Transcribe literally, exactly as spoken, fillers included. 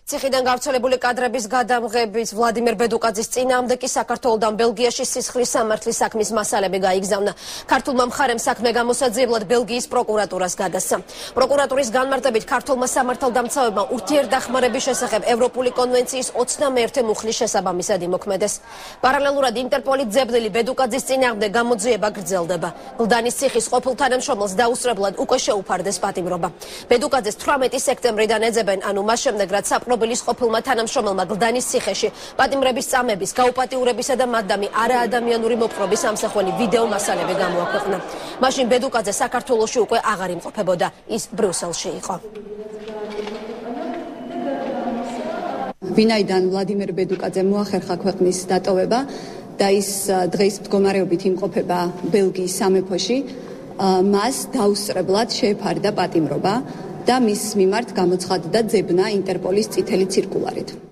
ციხიდან გავრცელებული კადრების გადამღებით ვლადიმერ ბედუკაძის წინააღმდეგ კი საქართველოდან ბელგიაში სისხლის სამართლის საქმის მასალები გაიგზავნა. ქართულმა მხარემ საქმე გამოსაძიებლად ბელგიის პროკურატურას გადასცა. პროკურატურის განმარტებით ქართულმა სამართალდამცავებმა ურთიერთდახმარების შესახებ ევროპული კონვენციის ოცდამეერთე მუხლის შესაბამისად იმოქმედეს. პარალელურად ინტერპოლის ძებნილი ბედუკაძის წინააღმდეგ გამოძიება გრძელდება. გლდანის ციხის ყოფილ თანამშრომელს დაუსწრებლად უკვე შეუფარდეს პატიმრობა. ბედუკაძეს თვრამეტი სექტემბრიდან ეძებენ, ანუ მას შემდეგ რაც საპყრობილის ყოფილმა თანამშრომელმა გლდანის ციხეში პატიმრების წამების, გაუპატიურებისა და მადამი არაადამიანური მოპყრობის ამსახველი ვიდეო მასალები გამოაქვეყნა. მაშინ ბედუკაძე საქართველოში უკვე აღარ იმყოფებოდა, ის ბრიუსელში იყო. ვინაიდან ვლადიმერ ბედუკაძემ მოახერხა ქვეყნის დატოვება და ის დღეს მდგომარეობით იმყოფება ბელგიის სამეფოში, მას დაუსწრებლად შეეფარდა პატიმრობა და მის მიმართ გამოცხადდა ძებნა ინტერპოლის წითელი ცირკულარით.